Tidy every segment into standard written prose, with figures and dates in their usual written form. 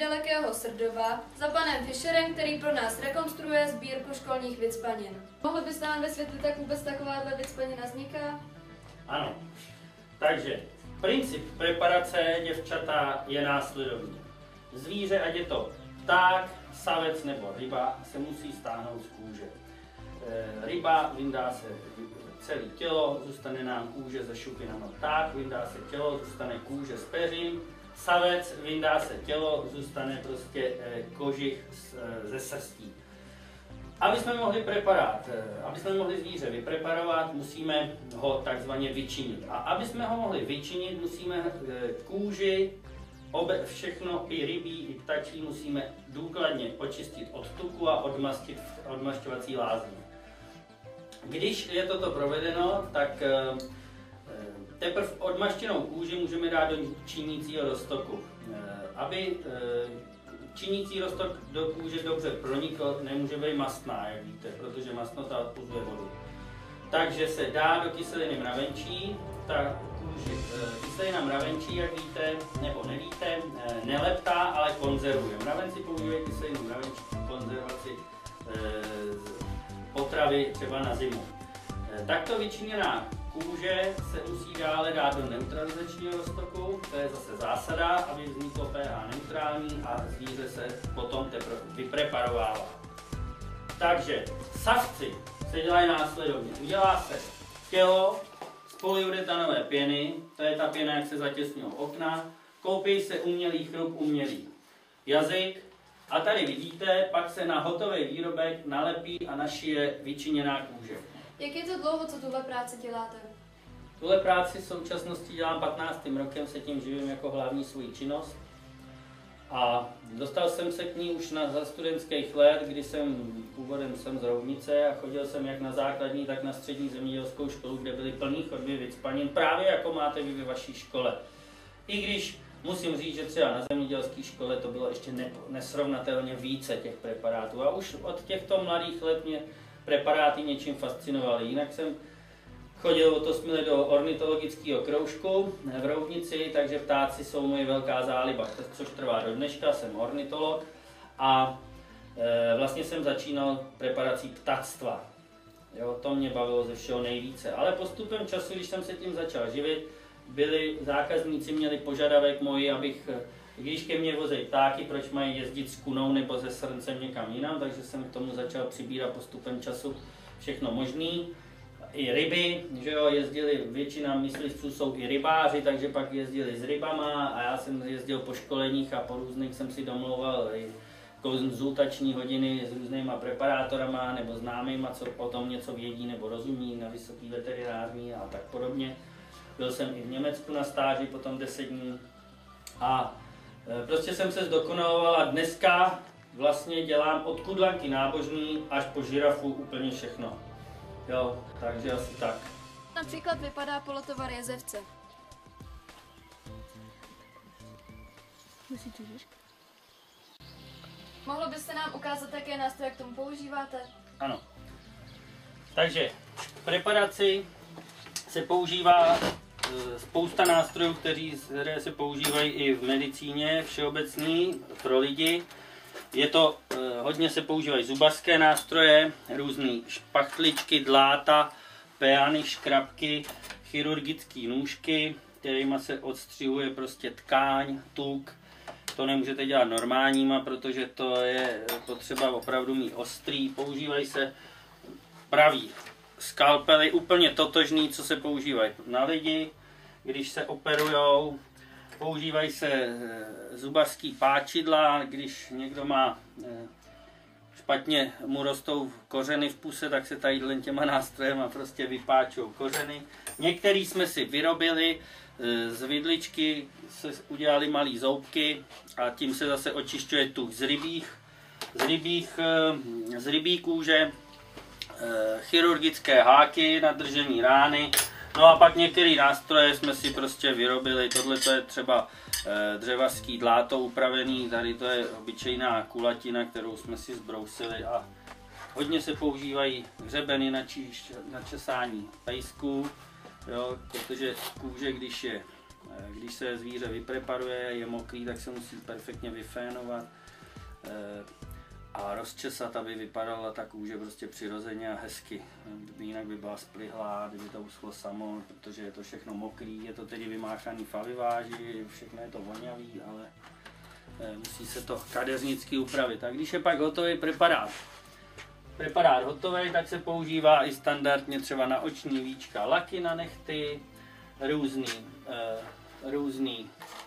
nedalekého Srdova za panem Fischerem, který pro nás rekonstruuje sbírku školních vicpanin. Mohl byste nám vysvětlit, jak vůbec takováhle vicpanina vzniká? Ano. Takže princip preparace děvčata je následovný. Zvíře, ať je to pták, savec nebo ryba, se musí stáhnout z kůže. Ryba vyndá se celé tělo, zůstane nám kůže se šupinama. Pták vyndá se tělo, zůstane kůže s peřím. Savec vyndá se tělo, zůstane prostě kožich ze srstí. Aby jsme mohli zvíře vypreparovat, musíme ho takzvaně vyčinit. A aby jsme ho mohli vyčinit, musíme kůži, všechno, i rybí, i ptačí, musíme důkladně očistit od tuku a odmastit v odmašťovací lázní. Když je toto provedeno, tak teprve odmaštěnou kůži můžeme dát do činícího roztoku. Aby činící roztok do kůže dobře pronikl, nemůže být mastná, jak víte, protože mastnota odpuzuje vodu. Takže se dá do kyseliny mravenčí. Ta kyselina mravenčí, jak víte, nebo nevíte, neleptá, ale konzervuje. Mravenci používají kyselinu mravenčí k konzervaci potravy třeba na zimu. Takto vyčiněná kůže se musí dále dát do neutralizačního roztoku, to je zase zásada, aby vzniklo pH neutrální a zvíře se potom teprve vypreparovává. Takže savci se dělají následovně. Udělá se tělo z polyuretanové pěny, to je ta pěna, jak se zatěsňují okna, koupí se umělý chrup, umělý jazyk a tady vidíte, pak se na hotový výrobek nalepí a našije vyčiněná kůže. Jak je to dlouho, co tuhle práci děláte? Tuhle práci v současnosti dělám 15. rokem, se tím živím jako hlavní svou činnost. A dostal jsem se k ní už za studentských let, kdy původem jsem z Roudnice a chodil jsem jak na základní, tak na střední zemědělskou školu, kde byly plný chodby vicpanin, právě jako máte vy ve vaší škole. I když musím říct, že třeba na zemědělské škole to bylo ještě nesrovnatelně více těch preparátů. A už od těchto mladých let mě preparáty něčím fascinovaly. Jinak jsem chodil od 8 let do ornitologického kroužku v Roudnici, takže ptáci jsou moje velká záliba, což trvá do dneška, jsem ornitolog a vlastně jsem začínal preparací ptactva. Jo, to mě bavilo ze všeho nejvíce, ale postupem času, když jsem se tím začal živit, zákazníci měli požadavek můj, abych, když ke mně vozej ptáky, proč mají jezdit s kunou nebo se srncem někam jinam, takže jsem k tomu začal přibírat postupem času všechno možný. I ryby, že jo, jezdili, většina myslivců jsou i rybáři, takže pak jezdili s rybama a já jsem jezdil po školeních a po různých jsem si domlouval i konzultační hodiny s různýma preparátorama nebo známýma, co o tom něco vědí nebo rozumí na vysoký veterinární a tak podobně. Byl jsem i v Německu na stáži potom 10 dní a prostě jsem se zdokonaloval a dneska vlastně dělám od kudlanky nábožný až po žirafu úplně všechno. Jo, takže asi tak. Například vypadá polotovar jezevce. Mohlo byste nám ukázat, jaké nástroje k tomu používáte? Ano. Takže v preparaci se používá spousta nástrojů, které se používají i v medicíně všeobecný pro lidi. Hodně se používají zubařské nástroje, různé špachtličky, dláta, péany, škrabky, chirurgické nůžky, kterými se odstřihuje prostě tkáň, tuk. To nemůžete dělat normálníma, protože to je potřeba opravdu mít ostrý. Používají se pravý skalpely, úplně totožný, co se používají na lidi, když se operujou. Používají se zubařský páčidla, když někdo má špatně mu rostou kořeny v puse, tak se tady těma nástrojema prostě vypáčou kořeny. Některý jsme si vyrobili, z vidličky se udělali malý zoubky a tím se zase očišťuje tuk z rybí kůže, chirurgické háky na držení rány. No a pak některé nástroje jsme si prostě vyrobili. Tohle to je třeba dřevařský dláto upravený, tady to je obyčejná kulatina, kterou jsme si zbrousili a hodně se používají hřebeny na česání pejsků, jo, protože kůže, když je Když se zvíře vypreparuje, je mokrý, tak se musí perfektně vyfénovat a rozčesat, aby vypadala ta kůže prostě přirozeně a hezky. Jinak by byla splihlá, kdyby to uschlo samo, protože je to všechno mokrý, je to tedy vymáchaný v aviváži, všechno je to vonavý, ale musí se to kadeřnicky upravit. A když je pak hotový preparát hotový, tak se používá i standardně třeba na oční víčka, laky na nehty, různý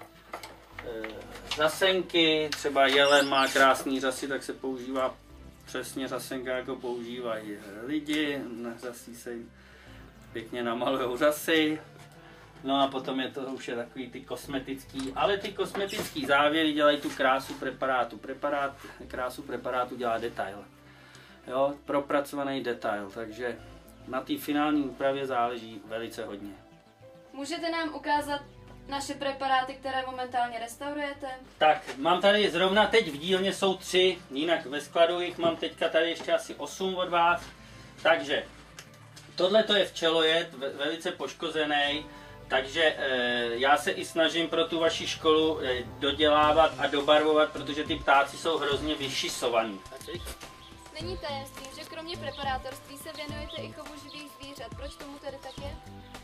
řasenky, třeba jelen má krásný řasy, tak se používá přesně řasenka, jako používají lidi, řasí se jim pěkně namalujou řasy. No a potom je to už je takový ty kosmetický, ale ty kosmetický závěry dělají tu krásu preparátu. Krásu preparátu dělá detail. Jo, propracovaný detail, takže na té finální úpravě záleží velice hodně. Můžete nám ukázat naše preparáty, které momentálně restaurujete? Tak, mám tady zrovna teď v dílně jsou 3, jinak ve skladu jich mám teďka tady ještě asi 8 od vás. Takže, tohle to je včelojed, velice poškozený, takže já se i snažím pro tu vaši školu dodělávat a dobarvovat, protože ty ptáci jsou hrozně vyšisovaný. Není tajemstvím, že kromě preparátorství se věnujete i chovu živých zvířat. Proč tomu tedy tak je?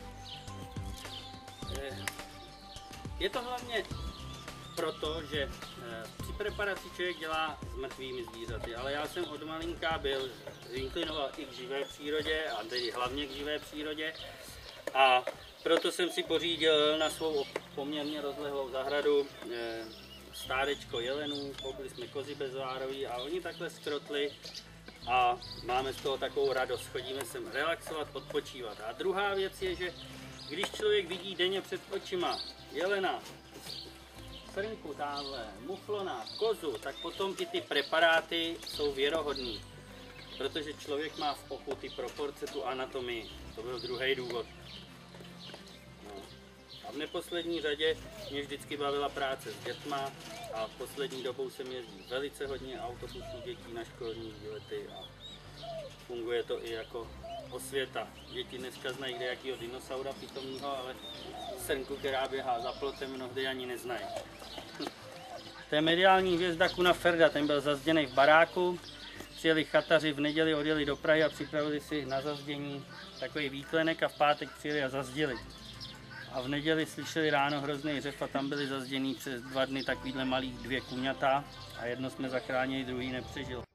Je to hlavně proto, že při preparaci člověk dělá s mrtvými zvířaty, ale já jsem od malinka byl inklinoval i k živé přírodě, a tedy hlavně k živé přírodě, a proto jsem si pořídil na svou poměrně rozlehlou zahradu stádečko jelenů, koupili jsme kozy bezvárový a oni takhle skrotli a máme z toho takovou radost, chodíme sem relaxovat, odpočívat. A druhá věc je, že když člověk vidí denně před očima jelena, srnku tamhle, muflona, kozu, tak potom i ty preparáty jsou věrohodný, protože člověk má v oku ty proporce, tu anatomii. To byl druhý důvod. No. A v neposlední řadě mě vždycky bavila práce s dětma a poslední dobou jsem jezdí velice hodně autobusů dětí na školní výlety a funguje to i jako osvěta. Děti dneska znají kdejakýho dinosaura pitomního, ale srnku, která běhá za plotem, mnohdy ani neznají. To je mediální hvězda Kuna Ferda, ten byl zazděný v baráku. Přijeli chataři v neděli, odjeli do Prahy a připravili si na zazdění takový výklenek a v pátek přijeli a zazděli. A v neděli slyšeli ráno hrozný řev a tam byli zazděný přes 2 dny takovýhle malých 2 kuňata a jedno jsme zachránili, druhý nepřežil.